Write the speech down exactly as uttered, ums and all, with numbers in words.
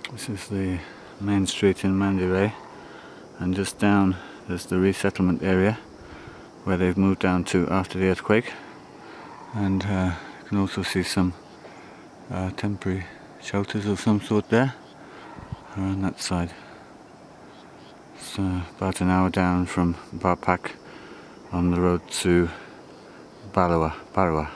This is the main street in Manderay, and just down there's the resettlement area where they've moved down to after the earthquake, and uh, you can also see some uh, temporary shelters of some sort there around that side. It's uh, about an hour down from Barpak on the road to Barawa. Barawa.